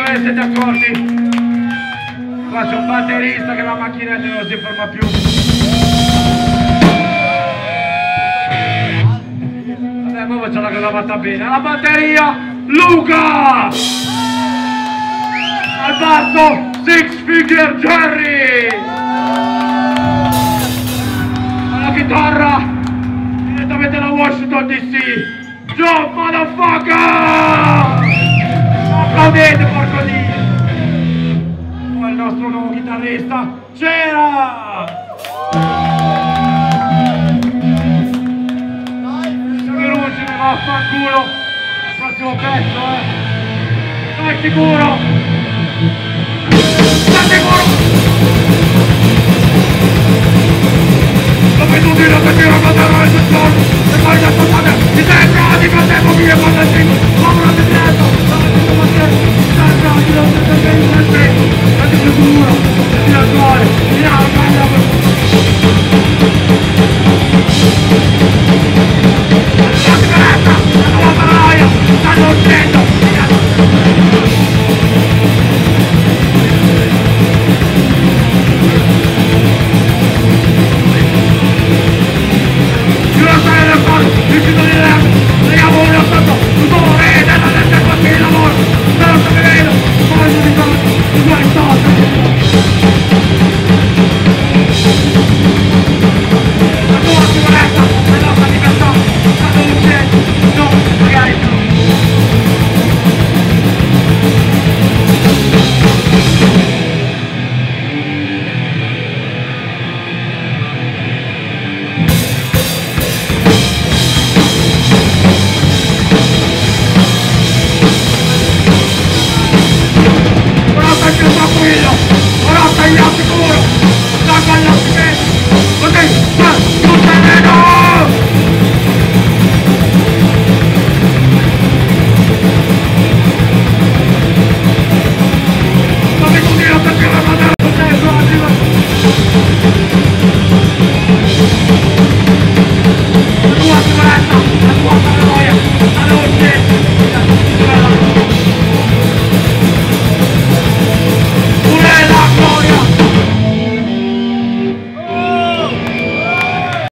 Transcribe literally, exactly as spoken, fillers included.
ve ne siete accorti? Qua c'è un batterista che la macchinetta non si ferma più. Vabbè, ma faccio la cosa fatta bene. La batteria, Luca! Al basso, Six Figure Jerry! Alla chitarra, direttamente da Washington D C, John Motherfucker! Applaudite, porco Dio! Poi il nostro nuovo chitarrista, c'era! Siamo venuti, mi vaffanculo! Prossimo pezzo, eh! Sei sicuro? Sei sicuro? Dove tu dire che tiro con te non è il giorno! E poi da sottate, ti sei pronti con te, mobile con te, ma non ti preso!